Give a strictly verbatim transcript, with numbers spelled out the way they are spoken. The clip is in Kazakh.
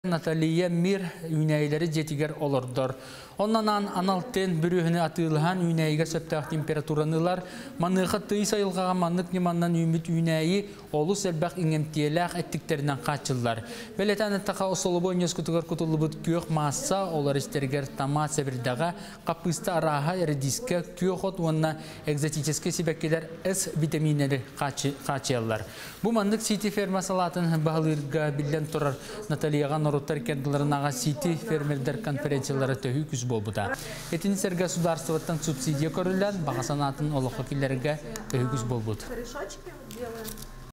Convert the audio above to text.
Наталья Мир үнәйләре жетигер олордор. Оннан аналттен бүрүһүнө атылған үнәйге сөптәк температуранылар маныгы тый сайылгага маннык неманнан үмүт үнәйи олу сәлбәк иңемтиеләк әттиктеринен качыллар. Белетәне така осолубу нескутугар кутулубут күйөк масса олар истергер тама сәбирдага капыста араха редиске күйөкот онна экзотический себеккелер С витаминleri качыллар. Бу маннык сити фермасалатын багылырга билен турар Натальяга Роттар кентларынага сити фермердер конференциялары төһү күз болбута. Этин серге сударствоттан субсидия көрүлгөн, бага санатын олоққа килерге төһү күз болбут.